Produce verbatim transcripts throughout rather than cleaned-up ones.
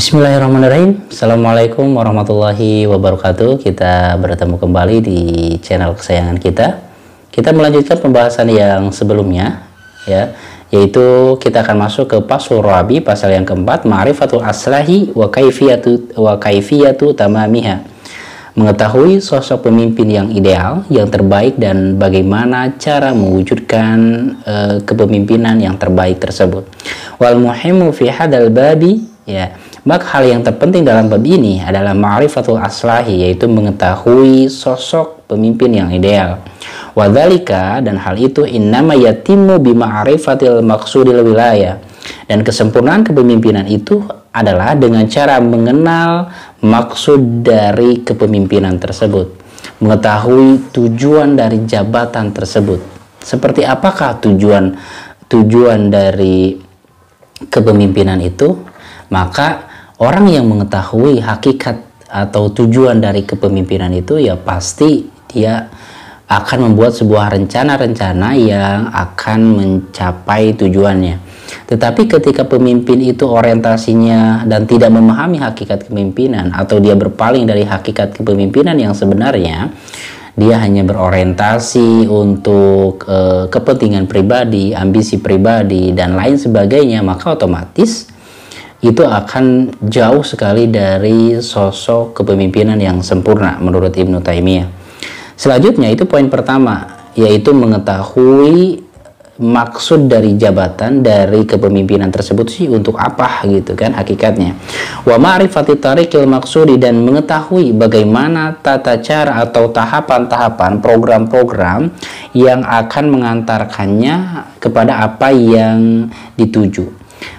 Bismillahirrahmanirrahim. Assalamualaikum warahmatullahi wabarakatuh. Kita bertemu kembali di channel kesayangan kita. Kita melanjutkan pembahasan yang sebelumnya, ya, yaitu kita akan masuk ke Faslur Rabi, pasal yang keempat, Ma'rifatul Aslahi wa kaifiyatu wa kaifiyatu tamamiha. Mengetahui sosok pemimpin yang ideal, yang terbaik, dan bagaimana cara mewujudkan uh, kepemimpinan yang terbaik tersebut. Wal muhimmu fi hadal babi, ya. Maka hal yang terpenting dalam bab ini adalah ma'rifatul aslahi, yaitu mengetahui sosok pemimpin yang ideal. Wadzalika, dan hal itu innama yatimmu bima'rifatil maqsudil wilayah. Dan kesempurnaan kepemimpinan itu adalah dengan cara mengenal maksud dari kepemimpinan tersebut, mengetahui tujuan dari jabatan tersebut. Seperti apakah tujuan tujuan dari kepemimpinan itu? Maka orang yang mengetahui hakikat atau tujuan dari kepemimpinan itu, ya pasti dia akan membuat sebuah rencana-rencana yang akan mencapai tujuannya. Tetapi ketika pemimpin itu orientasinya dan tidak memahami hakikat kepemimpinan, atau dia berpaling dari hakikat kepemimpinan yang sebenarnya, dia hanya berorientasi untuk e, kepentingan pribadi, ambisi pribadi, dan lain sebagainya, maka otomatis itu akan jauh sekali dari sosok kepemimpinan yang sempurna menurut Ibnu Taimiyah. Selanjutnya itu poin pertama, yaitu mengetahui maksud dari jabatan dari kepemimpinan tersebut sih untuk apa gitu kan hakikatnya. Wa ma'rifati tariqil maksudi, dan mengetahui bagaimana tata cara atau tahapan-tahapan program-program yang akan mengantarkannya kepada apa yang dituju.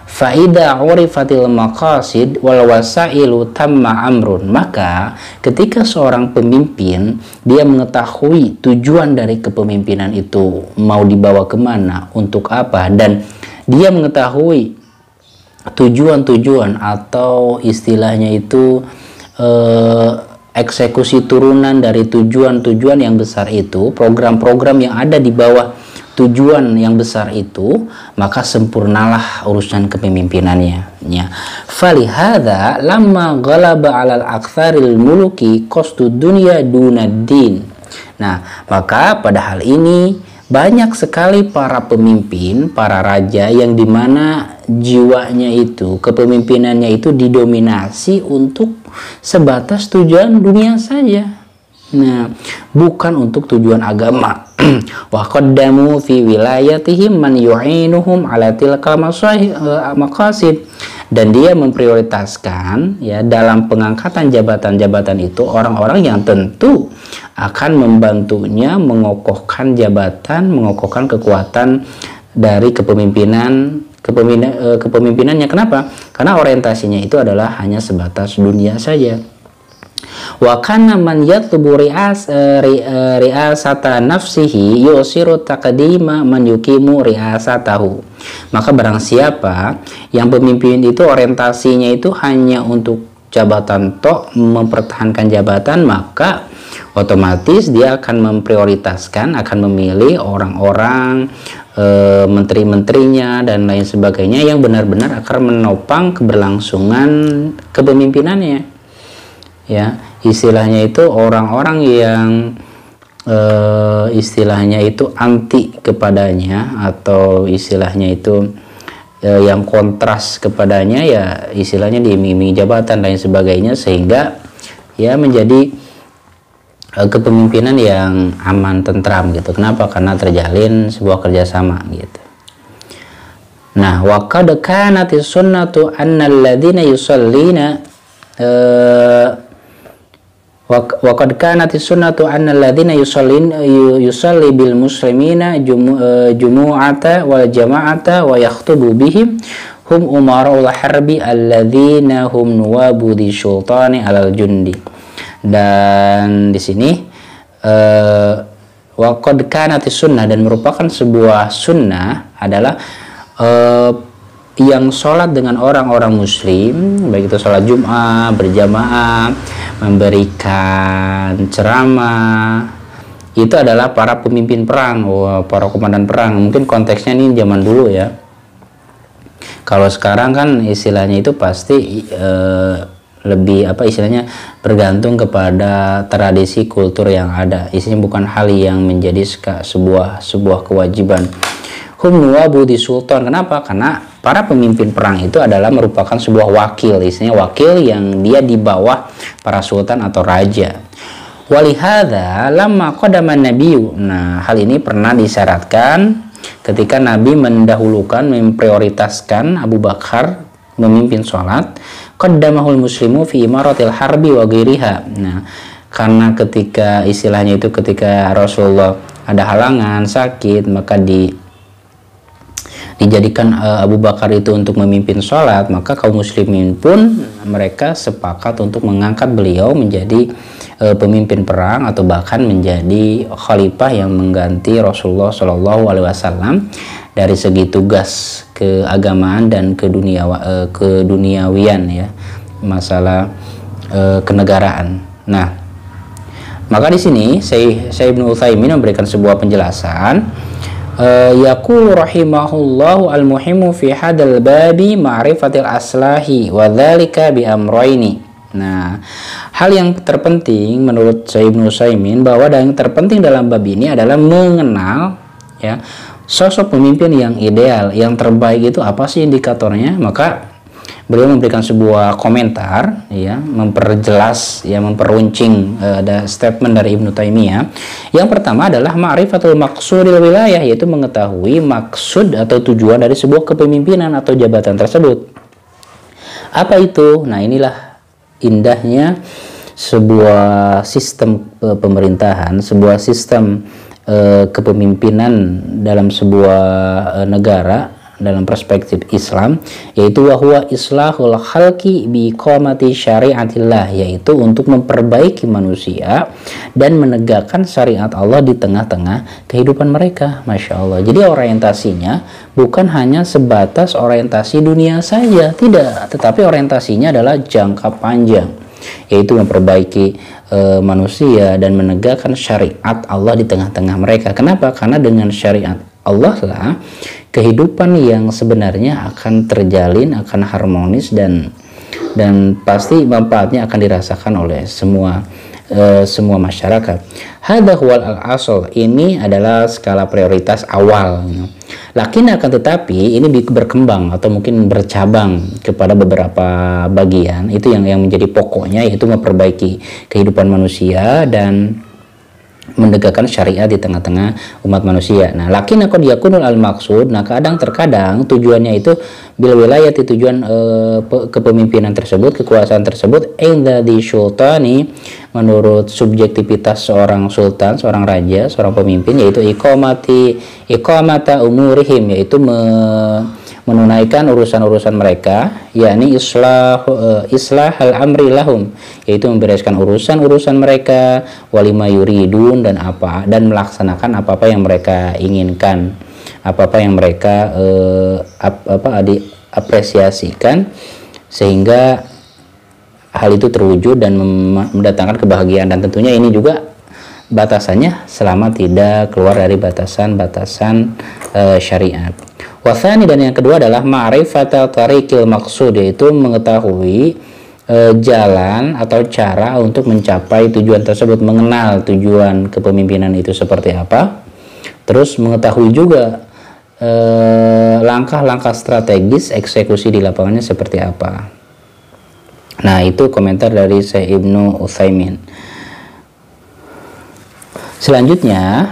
Faida urifatil maqasid wal wasailu tamma amrun. Maka ketika seorang pemimpin dia mengetahui tujuan dari kepemimpinan itu mau dibawa kemana, untuk apa, dan dia mengetahui tujuan-tujuan atau istilahnya itu eh, eksekusi turunan dari tujuan-tujuan yang besar itu, program-program yang ada di bawah tujuan yang besar itu, maka sempurnalah urusan kepemimpinannya, ya. Falihada lamma ghalaba 'alal aktsaril muluki qasdud dunya dunaddin. Nah, maka pada hal ini banyak sekali para pemimpin, para raja yang dimana jiwanya itu, kepemimpinannya itu didominasi untuk sebatas tujuan dunia saja. Nah, bukan untuk tujuan agama. Wa qaddamu fi wilayatihim man yu'inuhum 'ala tilkal maqasid. Dan dia memprioritaskan, ya, dalam pengangkatan jabatan-jabatan itu orang-orang yang tentu akan membantunya mengokohkan jabatan, mengokohkan kekuatan dari kepemimpinan kepemimpinan kepemimpinannya. Kenapa? Karena orientasinya itu adalah hanya sebatas dunia saja. Wa kana man yatlubu ri'as ri'asata nafsihi yusiru taqdima man yuqimu ri'asatahu. Maka barang siapa yang pemimpin itu orientasinya itu hanya untuk jabatan tok, mempertahankan jabatan, maka otomatis dia akan memprioritaskan, akan memilih orang-orang e, menteri-menterinya dan lain sebagainya yang benar-benar akan menopang keberlangsungan kepemimpinannya. Ya, istilahnya itu orang-orang yang e, istilahnya itu anti kepadanya, atau istilahnya itu e, yang kontras kepadanya, ya istilahnya diiming-imingi jabatan lain sebagainya, sehingga ya menjadi e, kepemimpinan yang aman, tentram gitu. Kenapa? Karena terjalin sebuah kerjasama gitu. Nah, wa qad kanatis sunnatu annal ladzina yusallina e, wa qad kanati sunnatu anna alladziina yusallin yusalli bil muslimina jumu'ata wal jama'ata wa yakhtubu bihim hum umara'ul harbi alladziina hum nuwabu di sultani alal jundi. Dan di sini uh, wa qad kanati sunnah, dan merupakan sebuah sunnah adalah uh, yang sholat dengan orang-orang muslim, baik itu sholat Jum'ah berjamaah, memberikan ceramah, itu adalah para pemimpin perang, para komandan perang. Mungkin konteksnya ini zaman dulu, ya. Kalau sekarang kan istilahnya itu pasti eh, lebih apa istilahnya bergantung kepada tradisi kultur yang ada. Isinya bukan hal yang menjadi sebuah sebuah kewajiban. Hum nuwabu di sultan. Kenapa? Karena para pemimpin perang itu adalah merupakan sebuah wakil, istilahnya wakil yang dia di bawah para sultan atau raja. Walihada lama qadaman nabiyyu. Nah, hal ini pernah disyaratkan ketika Nabi mendahulukan, memprioritaskan Abu Bakar memimpin sholat, qaddamahul muslimu fi imaratil harbi wa ghairiha. Nah, karena ketika istilahnya itu ketika Rasulullah ada halangan, sakit, maka di dijadikan uh, Abu Bakar itu untuk memimpin sholat, maka kaum muslimin pun mereka sepakat untuk mengangkat beliau menjadi uh, pemimpin perang atau bahkan menjadi khalifah yang mengganti Rasulullah Shallallahu Alaihi Wasallam dari segi tugas keagamaan dan kedunia uh, keduniawian ya, masalah uh, kenegaraan. Nah, maka di sini Syekh Ibnu Utsaimin memberikan sebuah penjelasan. Uh, yaqulu rahimahullahu al-muhimu fi hadal babi ma'rifatil aslahi wa dzalika bi amrayni. Nah, hal yang terpenting menurut Syekh Ibnu Utsaimin bahwa yang terpenting dalam bab ini adalah mengenal ya sosok pemimpin yang ideal, yang terbaik itu apa sih indikatornya. Maka beliau memberikan sebuah komentar ya, memperjelas ya, memperuncing uh, ada statement dari Ibnu Taimiyah. Yang pertama adalah ma'rifatul maqsudil wilayah, yaitu mengetahui maksud atau tujuan dari sebuah kepemimpinan atau jabatan tersebut. Apa itu? Nah, inilah indahnya sebuah sistem uh, pemerintahan, sebuah sistem uh, kepemimpinan dalam sebuah uh, negara dalam perspektif Islam, yaitu wahwa islahul khalqi bi iqamati syariatillah, yaitu untuk memperbaiki manusia dan menegakkan syariat Allah di tengah-tengah kehidupan mereka. Masya Allah. Jadi orientasinya bukan hanya sebatas orientasi dunia saja, tidak, tetapi orientasinya adalah jangka panjang, yaitu memperbaiki e, manusia dan menegakkan syariat Allah di tengah-tengah mereka. Kenapa? Karena dengan syariat Allah lah kehidupan yang sebenarnya akan terjalin, akan harmonis, dan dan pasti manfaatnya akan dirasakan oleh semua e, semua masyarakat. Hadza huwal al-asl, ini adalah skala prioritas awal. Lakin akan tetapi ini berkembang atau mungkin bercabang kepada beberapa bagian. Itu yang yang menjadi pokoknya, yaitu memperbaiki kehidupan manusia dan menegakkan syariat di tengah-tengah umat manusia. Nah, lakin qad yakunul al maksud, nah kadang terkadang tujuannya itu bil wilayati, tujuan e, kepemimpinan tersebut, kekuasaan tersebut, inda di sultani, menurut subjektivitas seorang sultan, seorang raja, seorang pemimpin, yaitu iqamati iqamata umurihim, yaitu me, menunaikan urusan-urusan mereka, yakni islah uh, islah al amri lahum, yaitu membereskan urusan-urusan mereka, walima yuridun, dan apa dan melaksanakan apa-apa yang mereka inginkan, apa-apa yang mereka uh, ap, apa diapresiasikan, sehingga hal itu terwujud dan mendatangkan kebahagiaan. Dan tentunya ini juga batasannya selama tidak keluar dari batasan-batasan uh, syariat. Wasani, dan yang kedua adalah ma'rifatul tariqil maqsud, yaitu mengetahui e, jalan atau cara untuk mencapai tujuan tersebut, mengenal tujuan kepemimpinan itu seperti apa, terus mengetahui juga langkah-langkah strategis eksekusi di lapangannya seperti apa. Nah, itu komentar dari Syekh Ibnu Utsaimin. Selanjutnya,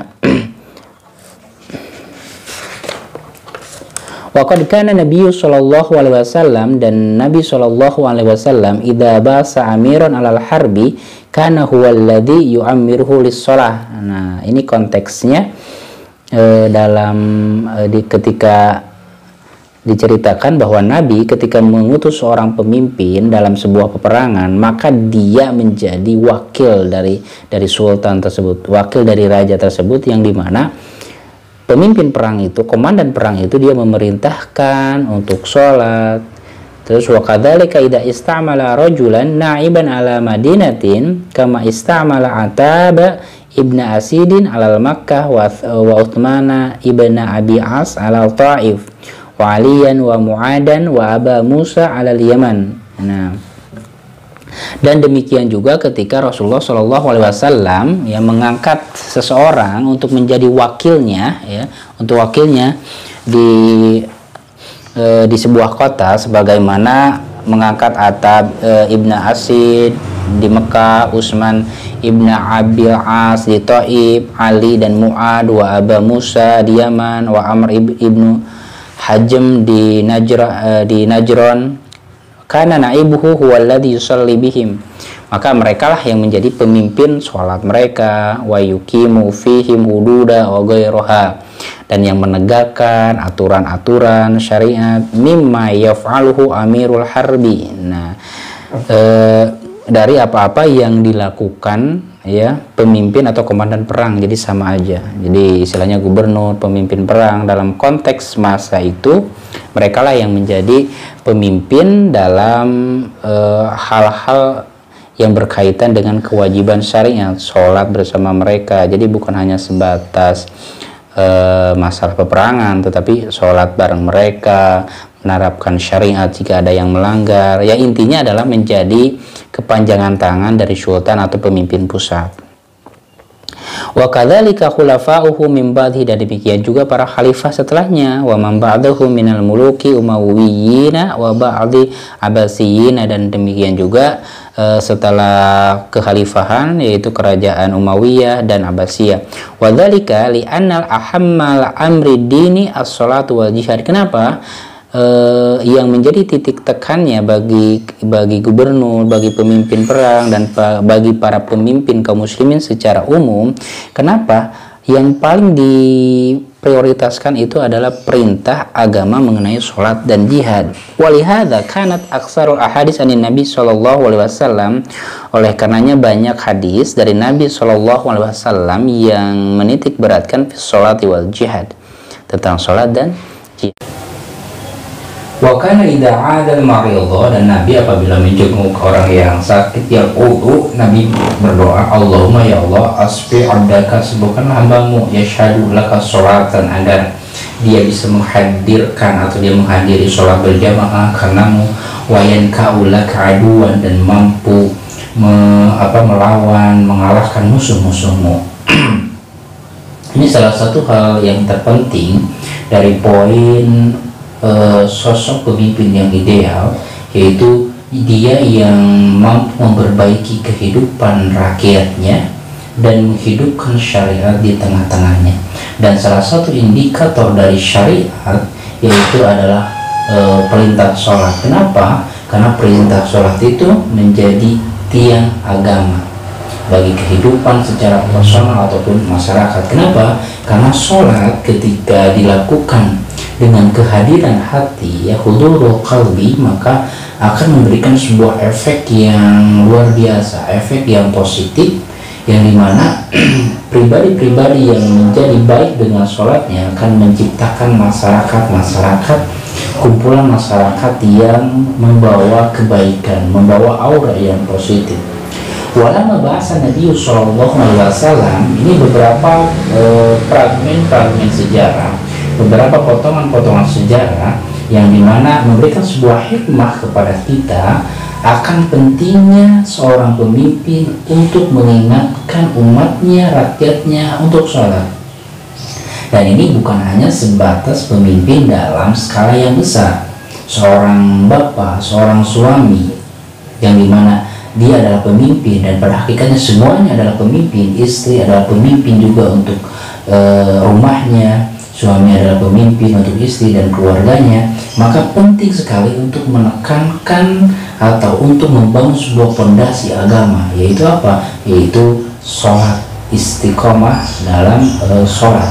waqad kana Nabi sallallahu alaihi wasallam, dan Nabi sallallahu alaihi wasallam idza ba'sa amiran 'alal harbi kana huwal ladzi yu'ammiruhu lis-shalah. Nah, ini konteksnya eh, dalam eh, di, ketika diceritakan bahwa Nabi ketika mengutus seorang pemimpin dalam sebuah peperangan, maka dia menjadi wakil dari dari sultan tersebut, wakil dari raja tersebut, yang dimana pemimpin perang itu, komandan perang itu, dia memerintahkan untuk sholat. Terus wa kadzalika idza istamala rajulan na'iban ala madinatin kama istamala Ataba ibnu Asidin alal Makkah wa wa Utsmana ibnu Abi As alal Taif wa Aliyan wa Mu'adan wa Aba Musa alal Yaman. Nah, dan demikian juga ketika Rasulullah Shallallahu Alaihi Wasallam yang mengangkat seseorang untuk menjadi wakilnya, ya, untuk wakilnya di e, di sebuah kota, sebagaimana mengangkat Atab e, Ibn Asid di Mekah, Utsman Ibn Abil As di Taif, Ali dan Mu'ad wa Aba Musa di Yaman, wa Amr ibnu Hajm di Najra, e, di Najron. Kana naibuhu huwa alladhi yusalli bihim, maka merekalah yang menjadi pemimpin sholat mereka, wa yuqimu fihim hududa wa ghairuha, dan yang menegakkan aturan-aturan syariat, mimma yaf'aluhu amirul harbi. Nah, e, dari apa-apa yang dilakukan, ya, pemimpin atau komandan perang, jadi sama aja. Jadi istilahnya gubernur, pemimpin perang dalam konteks masa itu, mereka lah yang menjadi pemimpin dalam hal-hal uh, yang berkaitan dengan kewajiban syariat, sholat bersama mereka. Jadi bukan hanya sebatas uh, masalah peperangan, tetapi sholat bareng mereka, menerapkan syariat jika ada yang melanggar. Ya, intinya adalah menjadi kepanjangan tangan dari sultan atau pemimpin pusat. Wa kadzalika khulafa'uhu min ba'dhi, dan demikian juga para khalifah setelahnya, wa man ba'dahu minal muluki umayyiyina wa ba'dhi abbasiyina, dan demikian juga uh, setelah kekhalifahan, yaitu kerajaan Umayyah dan Abbasiyah. Wa dzalika li annal ahammal amri dini as-salatu wal jihad. Kenapa? Uh, yang menjadi titik tekannya bagi bagi gubernur, bagi pemimpin perang, dan pa, bagi para pemimpin kaum muslimin secara umum, kenapa yang paling diprioritaskan itu adalah perintah agama mengenai sholat dan jihad. Walihada kanat aksarul ahadis anin Nabi Shallallahu Alaihi Wasallam, oleh karenanya banyak hadis dari Nabi Shallallahu Alaihi Wasallam yang menitik beratkan sholat wal jihad, tentang sholat dan jihad. Wa kana idza 'ada al-maridha, dan Nabi apabila menjenguk orang yang sakit, yang udu, Nabi berdoa, Allahumma ya Allah, asfi 'abdaka, sembuhkanlah hambamu, yashhadu laka sholatan, agar dia bisa menghadirkan atau dia menghadiri sholat berjamaah karenamu, wa yanka'u laka aduwan, dan mampu me, apa, melawan, mengalahkan musuh-musuhmu. Ini salah satu hal yang terpenting dari poin Uh, sosok pemimpin yang ideal, yaitu dia yang mampu memperbaiki kehidupan rakyatnya dan menghidupkan syariat di tengah-tengahnya. Dan salah satu indikator dari syariat yaitu adalah uh, perintah sholat. Kenapa? Karena perintah sholat itu menjadi tiang agama bagi kehidupan secara personal ataupun masyarakat. Kenapa? Karena sholat ketika dilakukan dengan kehadiran hati, ya, hudurul qalbi, maka akan memberikan sebuah efek yang luar biasa, efek yang positif, yang dimana pribadi-pribadi yang menjadi baik dengan sholatnya akan menciptakan masyarakat-masyarakat, kumpulan masyarakat yang membawa kebaikan, membawa aura yang positif. Walama bahasa Nabi Shallallahu Alaihi Wasallam, ini beberapa eh, fragmen-fragmen sejarah, beberapa potongan-potongan sejarah yang dimana memberikan sebuah hikmah kepada kita akan pentingnya seorang pemimpin untuk mengingatkan umatnya, rakyatnya untuk sholat. Dan ini bukan hanya sebatas pemimpin dalam skala yang besar, seorang bapak, seorang suami yang dimana dia adalah pemimpin, dan pada hakikatnya semuanya adalah pemimpin. Istri adalah pemimpin juga untuk e, rumahnya, suami adalah pemimpin untuk istri dan keluarganya. Maka penting sekali untuk menekankan atau untuk membangun sebuah fondasi agama, yaitu apa? Yaitu sholat, istiqomah dalam e, sholat.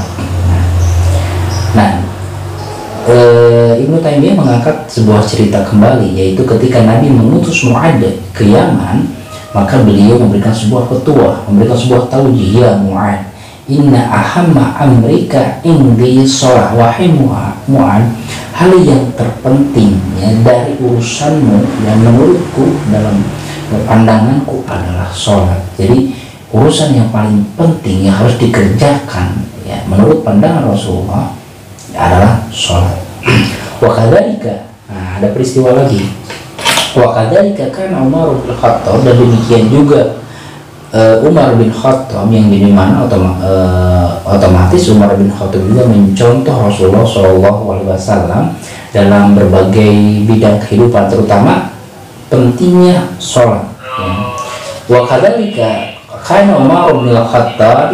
Nah, e, Ibnu Taimiyah mengangkat sebuah cerita kembali, yaitu ketika Nabi mengutus Mu'ad ke Yaman, maka beliau memberikan sebuah petua, memberikan sebuah taujih, ya Mu'ad, inna ahamma amrika indi sholat, wahai Mu'ad, hal yang terpenting, ya, dari urusanmu yang menurutku dalam pandanganku adalah sholat. Jadi urusan yang paling penting yang harus dikerjakan, ya, menurut pandangan Rasulullah adalah sholat. Wa kadzalika, nah ada peristiwa lagi. Wa kadzalika kana Umar bin Khattab, dan demikian juga uh, Umar bin Khattab, yang di mana otoma, uh, otomatis Umar bin Khattab juga mencontoh Rasulullah Shallallahu Alaihi Wasallam dalam berbagai bidang kehidupan, terutama pentingnya sholat. Ya. Wa kadzalika kana Umar bin Khattab,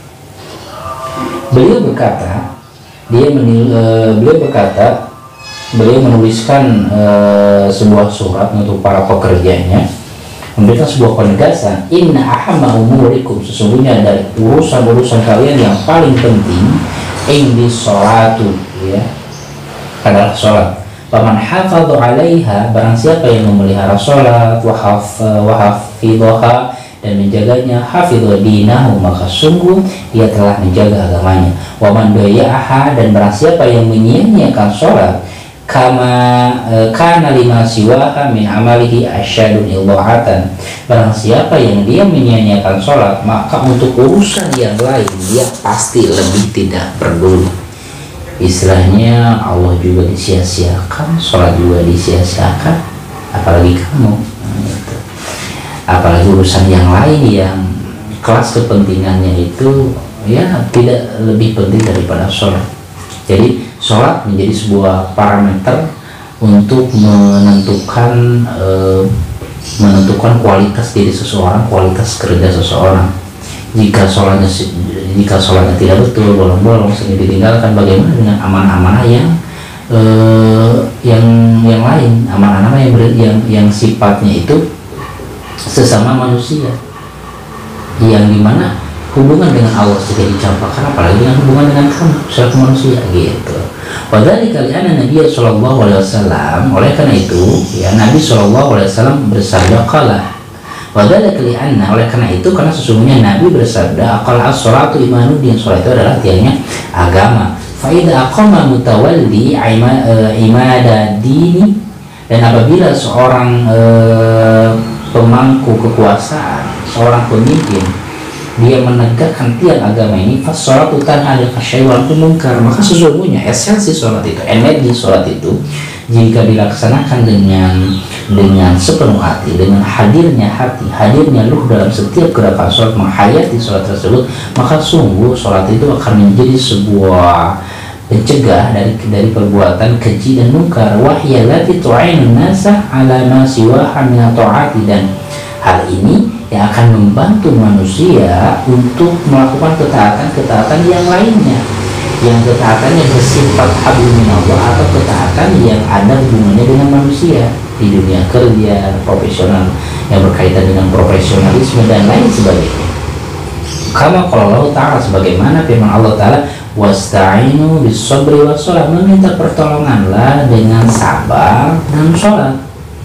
beliau berkata, dia menil, uh, beliau berkata beliau menuliskan e, sebuah surat untuk para pekerjanya, memberikan sebuah penegasan, inna ahamma umurikum, sesungguhnya dari urusan-urusan kalian yang paling penting indi sholatu, ya, adalah sholat. Faman hafadhu alaiha, barang siapa yang memelihara sholat, wahaf wahafidhoha, dan menjaganya, hafidhu dinahu, maka sungguh dia telah menjaga agamanya. Waman doya'aha, dan barang siapa yang menyia-nyiakan sholat, kama e, kana lima siwaha min amalihi asyadun idha'atan, barang siapa yang dia menyia-nyiakan sholat, maka untuk urusan yang lain dia pasti lebih tidak peduli. Istilahnya Allah juga disia-siakan, sholat juga disia-siakan, apalagi kamu. Nah, gitu. Apalagi urusan yang lain yang kelas kepentingannya itu ya tidak lebih penting daripada sholat. Jadi sholat menjadi sebuah parameter untuk menentukan e, menentukan kualitas diri seseorang, kualitas kerja seseorang. Jika sholatnya jika sholatnya tidak betul, bolong-bolong, sehingga ditinggalkan, bagaimana dengan amanah-amanah yang e, yang yang lain, amanah-amanah yang, yang yang sifatnya itu sesama manusia, yang dimana hubungan dengan Allah juga dicampakkan, apalagi dengan hubungan dengan kamu selaku manusia, gitu. Padahal kalian Nabi Shallallahu Alaihi Wasallam, oleh karena itu ya Nabi Shallallahu Alaihi Wasallam bersabda qala, padahal kalian, oleh karena itu karena sesungguhnya Nabi bersabda, aqal as-sholatu imanuddin, sholat itu adalah tiangnya agama. Faida aqama mutawalli imada dini, dan apabila seorang eh, pemangku kekuasaan, seorang pemimpin, dia menegakkan tiang agama ini, fasholatu tanha 'anil fahsya'i wal munkar, maka sesungguhnya esensi sholat itu, energi sholat itu, jika dilaksanakan dengan dengan sepenuh hati, dengan hadirnya hati, hadirnya ruh dalam setiap gerakan sholat, menghayati sholat tersebut, maka sungguh sholat itu akan menjadi sebuah pencegah dari dari perbuatan keji dan munkar. Wahyalati tu'inun nasa 'ala ma siwaha min ta'ati, dan hal ini yang akan membantu manusia untuk melakukan ketaatan-ketaatan yang lainnya, yang ketaatan yang bersifat hablum minallah, atau ketaatan yang ada hubungannya dengan manusia di dunia kerja, profesional, yang berkaitan dengan profesionalisme dan lain sebagainya. Kama qala Allah Ta'ala, sebagaimana firman Allah Ta'ala, wasta'inu bis-sabri was-shalah, meminta pertolonganlah dengan sabar dan sholat.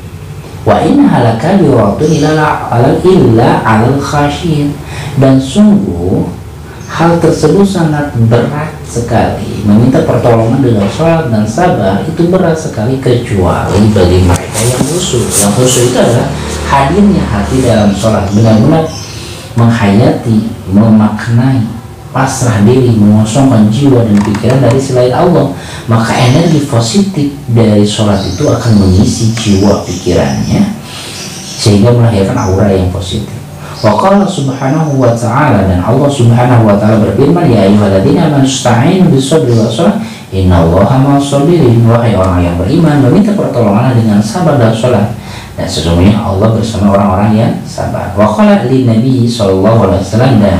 Wa inna halaka biratun illa illa alal khasyin, dan sungguh hal tersebut sangat berat sekali, meminta pertolongan dengan sholat dan sabar itu berat sekali, kecuali bagi mereka yang khusyuk. Yang khusyuk itu adalah hadirnya hati dalam sholat, benar-benar menghayati, memaknai, pasrah diri, mengosongkan jiwa dan pikiran dari selain Allah, maka energi positif dari sholat itu akan mengisi jiwa pikirannya sehingga melahirkan aura yang positif. Wa qala subhanahu wa ta'ala, dan Allah subhanahu wa ta'ala berfirman, ya ayyuhalladzina amanu ista'inu bis-sabri was-shalah innallaha ma'as-sabirin, wahai orang yang beriman, meminta pertolongan dengan sabar dan sholat, dan sesungguhnya Allah bersama orang-orang yang sabar. Wa qala lin nabi sallallahu alaihi wasallam, dan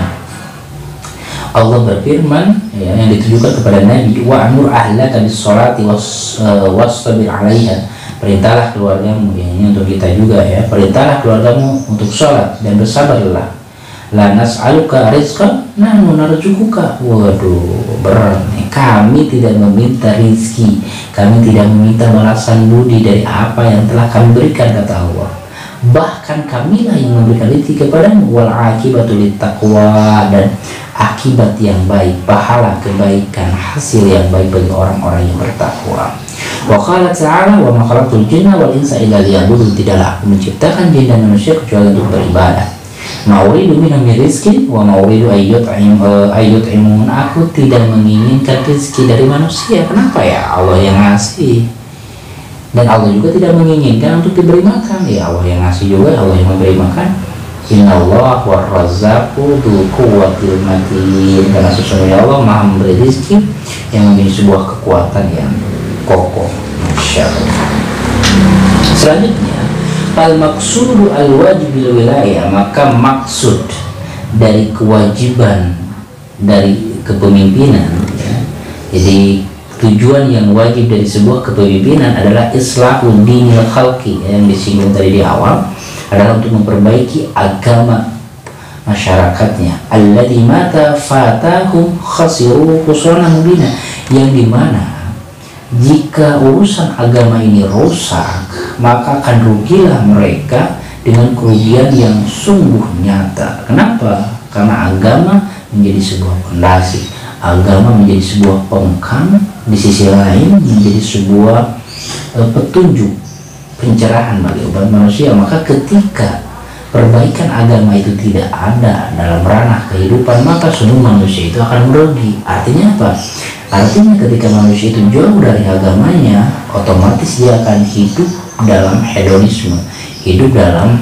Allah berfirman ya, yang ditujukan kepada Nabi, wa amur ahlaka bis-sholati was-sabir 'alaiha, perintahlah keluargamu, ya, ini untuk kita juga ya, perintahlah keluargamu untuk sholat dan bersabarlah. La nas'aluka rizqan nahnu narzuquka. Waduh, berat nih. Kami tidak meminta rizki, kami tidak meminta balasan budi dari apa yang telah kami berikan, kata Allah. Bahkan kamilah yang memberikan rizki kepadamu. Wal akibatu littaqwa, dan akibat yang baik, pahala kebaikan, hasil yang baik bagi orang-orang yang bertakwa. Wa qala ta'ala, wa ma khalaqtul jinna wal insa illa liya'budun, tidaklah aku menciptakan jin dan manusia kecuali untuk beribadah. Mauridu minhum rizkin wa mauridu ayyut'im ayyut'imun. Aku tidak menginginkan rezeki dari manusia. Kenapa? Ya Allah yang ngasih. Dan Allah juga tidak menginginkan untuk diberi makan. Ya Allah yang ngasih juga, Allah yang memberi makan. Innallaha war-razzaqu dzul quwwatil matin. Karena sesungguhnya Allah Maha memberi rezeki yang memiliki sebuah kekuatan yang kokoh. Masya Allah. Selanjutnya, al-maqsudu al-wajibil wilayah, maka maksud dari kewajiban dari kepemimpinan, ya. Jadi tujuan yang wajib dari sebuah kepemimpinan adalah islahul dinil khalqi, yang disinggung tadi di awal, adalah untuk memperbaiki agama masyarakatnya. Alladzi mata fatahum khasiru khusranan mubina, yang dimana jika urusan agama ini rusak, maka akan rugilah mereka dengan kerugian yang sungguh nyata. Kenapa? Karena agama menjadi sebuah fondasi, agama menjadi sebuah pengkam, di sisi lain menjadi sebuah e, petunjuk pencerahan bagi umat manusia. Maka ketika perbaikan agama itu tidak ada dalam ranah kehidupan, maka semua manusia itu akan merugi. Artinya apa? Artinya ketika manusia itu jauh dari agamanya, otomatis dia akan hidup dalam hedonisme, hidup dalam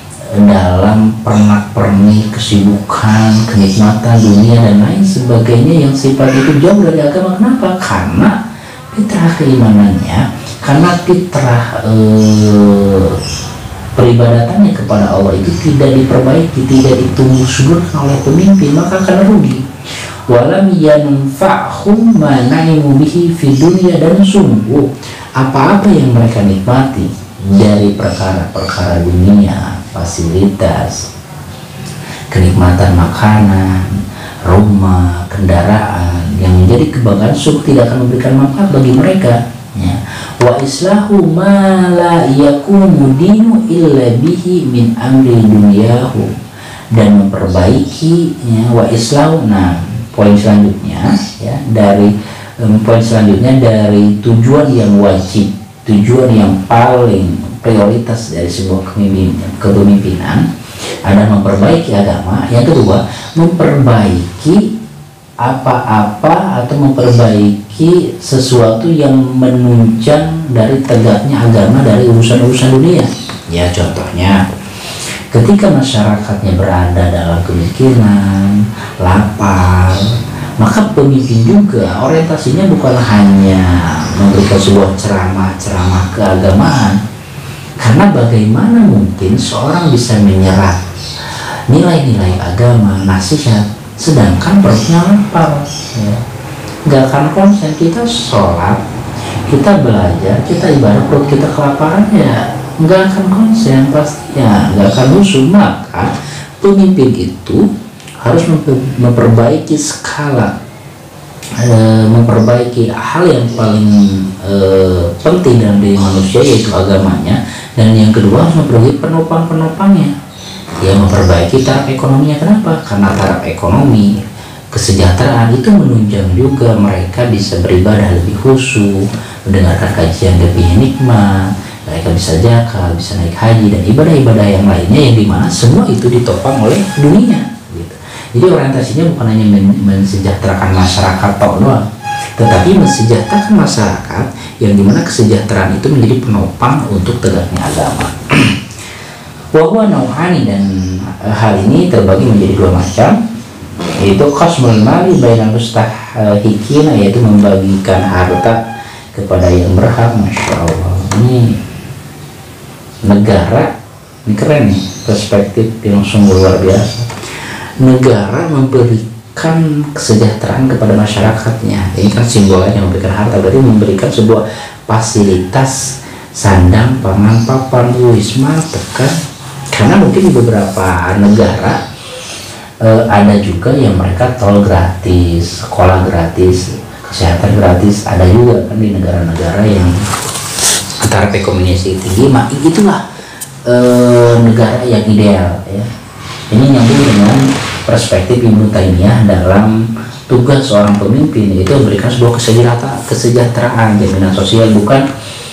dalam pernak-pernik, kesibukan, kenikmatan dunia dan lain sebagainya yang sifat itu jauh dari agama. Kenapa? Karena fitrah keimanannya, karena fitrah eh, peribadatannya kepada Allah itu tidak diperbaiki, tidak ditumbuh suburkan oleh pemimpin, maka akan rugi. Walam yanfa'hum ma na'imu bihi fi dunya, dan sungguh apa-apa yang mereka nikmati dari perkara-perkara dunia, fasilitas, kenikmatan makanan, rumah, kendaraan yang menjadi kebanggaan, sungguh tidak akan memberikan manfaat bagi mereka. Ya. Wa islahu ma la yakumu dinu illa bihi min amri dunyahu, dan memperbaiki, ya, wa islahu. Nah, poin selanjutnya, ya, dari um, poin selanjutnya dari tujuan yang wajib, tujuan yang paling prioritas dari sebuah kepemimpinan adalah memperbaiki agama. Yang kedua, memperbaiki apa-apa atau memperbaiki sesuatu yang menunjang dari tegaknya agama dari urusan-urusan dunia. Ya, contohnya ketika masyarakatnya berada dalam kemiskinan, lapar, maka pemimpin juga orientasinya bukan hanya memberikan sebuah ceramah-ceramah keagamaan. Karena bagaimana mungkin seorang bisa menyerap nilai-nilai agama, nasihat, sedangkan perutnya lapar, ya. Gak akan konsen. Kita sholat, kita belajar, kita ibadah, perut kita kelaparan, ya nggak akan konsen pastinya, nggak akan khusyuk. Maka pemimpin itu harus memperbaiki skala, e, memperbaiki hal yang paling e, penting dalam diri manusia, yaitu agamanya. Dan yang kedua, harus memperbaiki penopang-penopangnya, ya, memperbaiki taraf ekonominya. Kenapa? Karena taraf ekonomi, kesejahteraan itu menunjang juga mereka bisa beribadah lebih khusyuk, mendengarkan kajian lebih nikmat, mereka bisa zakat, bisa naik haji, dan ibadah-ibadah yang lainnya, yang dimana semua itu ditopang oleh dunia, gitu. Jadi orientasinya bukan hanya men mensejahterakan masyarakat tok doang, tetapi mensejahterakan masyarakat yang dimana kesejahteraan itu menjadi penopang untuk tegaknya agama. Wahwa nau'ani, dan e, hal ini terbagi menjadi dua macam, yaitu qasmul mali bainal mustahikina, yaitu membagikan harta kepada yang berhak. Masya Allah, ini negara, ini keren nih, perspektif yang sungguh luar biasa. Negara memberikan kesejahteraan kepada masyarakatnya. Ini kan simbolnya memberikan harta, berarti memberikan sebuah fasilitas, sandang, pangan, papan, wisma, tekan. Karena mungkin di beberapa negara eh, ada juga yang mereka tol gratis, sekolah gratis, kesehatan gratis. Ada juga kan di negara-negara yang taraf ekonominya tinggi, maka itulah e, negara yang ideal, ya. Ini nyambung dengan perspektif Ibnu Taimiyah dalam tugas seorang pemimpin, yaitu memberikan sebuah kesejahteraan, kesejahteraan, jaminan sosial, bukan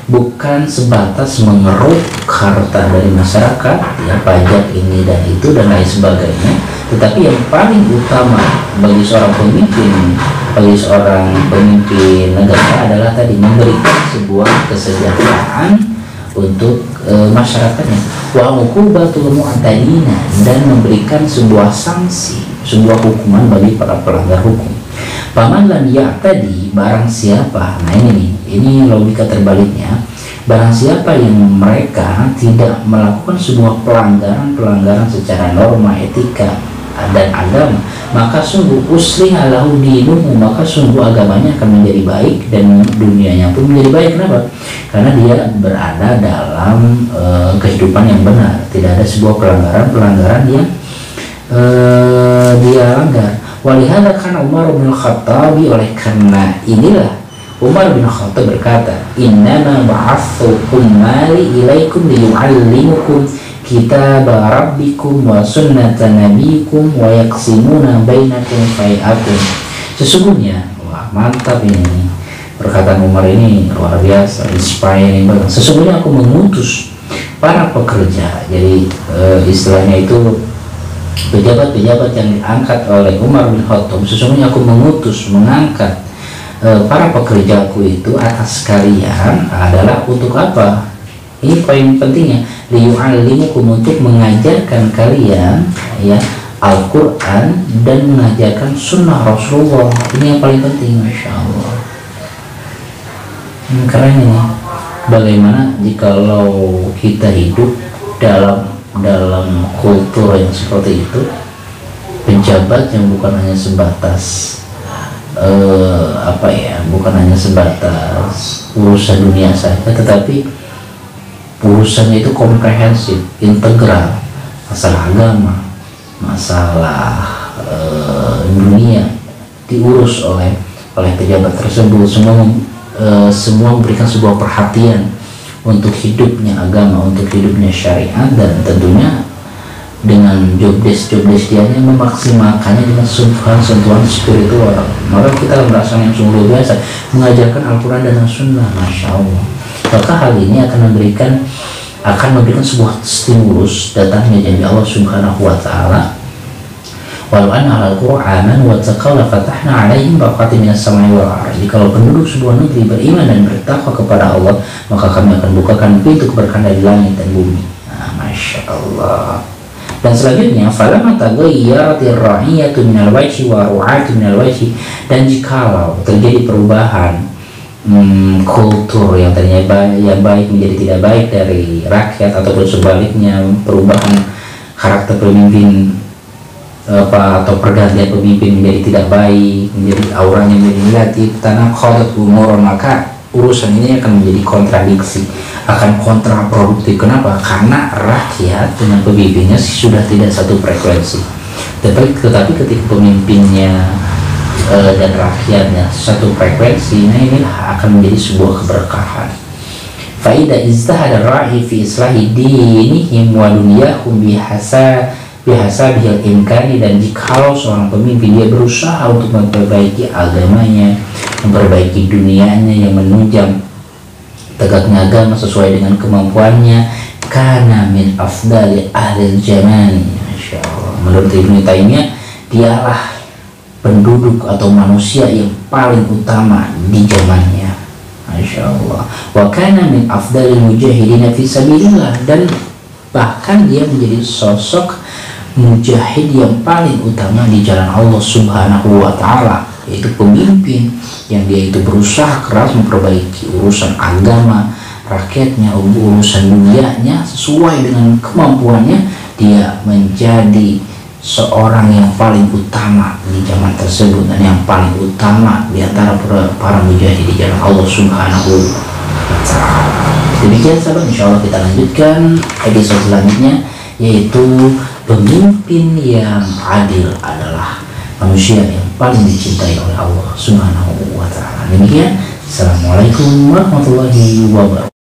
bukan sebatas mengeruk harta dari masyarakat, ya pajak ini dan itu dan lain sebagainya, tetapi yang paling utama bagi seorang pemimpin, bagi seorang pemimpin negara adalah tadi memberikan sebuah kesejahteraan untuk e, masyarakatnya, wa uqubatul mu'tadina, dan memberikan sebuah sanksi, sebuah hukuman bagi para pelanggar hukum. Paman lam ya'tadi, barang siapa, nah ini nih, ini logika terbaliknya, barang siapa yang mereka tidak melakukan sebuah pelanggaran-pelanggaran secara norma, etika, dan agama, maka sungguh usliha lahu dinuhu, maka sungguh agamanya akan menjadi baik dan dunianya pun menjadi baik. Kenapa? Karena dia berada dalam e, kehidupan yang benar, tidak ada sebuah pelanggaran-pelanggaran yang e, dia langgar. Walihada kan Umar bin Khattab, oleh karena inilah Umar bin Khattab berkata, innama ba'athukum mali ilaikum liyu'allimukum kitab rabbikum wa sunnata nabikum wa yaksimuna bainakum fai'akum. Sesungguhnya, wah mantap ini perkataan Umar ini, luar biasa, inspiring banget. Sesungguhnya aku mengutus para pekerja, jadi e, istilahnya itu pejabat-pejabat yang diangkat oleh Umar bin Khattab. Sesungguhnya aku mengutus, mengangkat e, para pekerjaku itu atas kalian adalah untuk apa? Ini poin pentingnya, liyu'allimukum, untuk mengajarkan kalian ya Al-Quran dan mengajarkan sunnah Rasulullah. Ini yang paling penting, Masya Allah. Hmm, keren ini. Bagaimana jikalau kita hidup dalam dalam kultur yang seperti itu, pejabat yang bukan hanya sebatas uh, apa ya, bukan hanya sebatas urusan dunia saja, tetapi urusannya itu komprehensif, integral, masalah agama, masalah uh, dunia diurus oleh oleh pejabat tersebut. Semua uh, semua memberikan sebuah perhatian untuk hidupnya agama, untuk hidupnya syariat, dan tentunya dengan jobdesk-jobdesk dia yang memaksimalkannya dengan sentuhan-sentuhan spiritual. Maka kita merasa yang sungguh luar biasa mengajarkan Al-Quran dan As-Sunnah, Masya Allah. Maka hal ini akan memberikan akan memberikan sebuah stimulus datangnya janji Allah Subhanahu wa Ta'ala, walau anna al-Qur'anan wa taqaw la fatahna 'alaihim barakatin minas samai wal ardi. Kalau penduduk sebuah negeri beriman dan bertakwa kepada Allah, maka kami akan bukakan pintu keberkahan dari langit dan bumi. Nah, Masya Allah. Dan selanjutnya, falamma taghayyaratir ra'iyatu minal wajhi wa ru'atu minal wajhi, dan jikalau terjadi perubahan hmm, kultur yang tadinya baik, yang baik menjadi tidak baik dari rakyat, ataupun sebaliknya perubahan karakter pemimpin apa atau pergantian pemimpin menjadi tidak baik, menjadi auranya menjadi negatif, tanah khodat umur, maka urusan ini akan menjadi kontradiksi, akan kontraproduktif. Kenapa? Karena rakyat dengan pemimpinnya sudah tidak satu frekuensi. Tetapi, tetapi ketika pemimpinnya e, dan rakyatnya satu frekuensi, nah inilah akan menjadi sebuah keberkahan. Faida iztahada ra'i fi islahi dinihim wa dunyahum bihasa biasa bihal imkani, dan jikalau seorang pemimpin dia berusaha untuk memperbaiki agamanya, memperbaiki dunianya yang menunjang tegaknya agama sesuai dengan kemampuannya, kana min afdali ahli zamani. Masya Allah. Menurut Ibnu Taimiyah, dialah penduduk atau manusia yang paling utama di zamannya. Masya Allah. Wa kana min afdali mujahidina fi sabilillah, dan bahkan dia menjadi sosok mujahid yang paling utama di jalan Allah Subhanahu wa Ta'ala, yaitu pemimpin yang dia itu berusaha keras memperbaiki urusan agama rakyatnya, urusan dunianya sesuai dengan kemampuannya. Dia menjadi seorang yang paling utama di zaman tersebut, dan yang paling utama di antara para, para mujahid di jalan Allah Subhanahu wa Ta'ala. Demikian sahabat, insya Allah kita lanjutkan episode selanjutnya, yaitu pemimpin yang adil adalah manusia yang paling dicintai oleh Allah Subhanahu wa Ta'ala. Demikian, assalamualaikum warahmatullahi wabarakatuh.